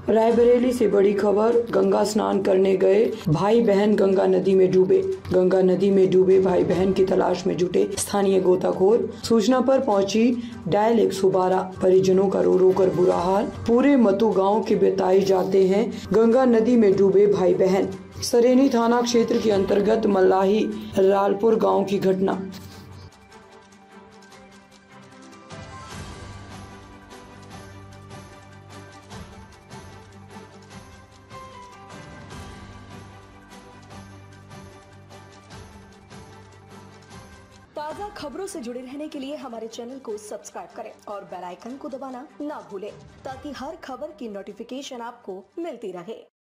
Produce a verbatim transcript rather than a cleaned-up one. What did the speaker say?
रायबरेली से बड़ी खबर, गंगा स्नान करने गए भाई बहन गंगा नदी में डूबे। गंगा नदी में डूबे भाई बहन की तलाश में जुटे स्थानीय गोताखोर। सूचना पर पहुंची डायल एक सौ बारह। परिजनों का रो रो कर बुरा हाल। पूरे मतू गांव के बताए जाते हैं गंगा नदी में डूबे भाई बहन। सरेनी थाना क्षेत्र के अंतर्गत मल्लाही लालपुर गाँव की घटना। ताज़ा खबरों से जुड़े रहने के लिए हमारे चैनल को सब्सक्राइब करें और बेल आइकन को दबाना ना भूलें ताकि हर खबर की नोटिफिकेशन आपको मिलती रहे।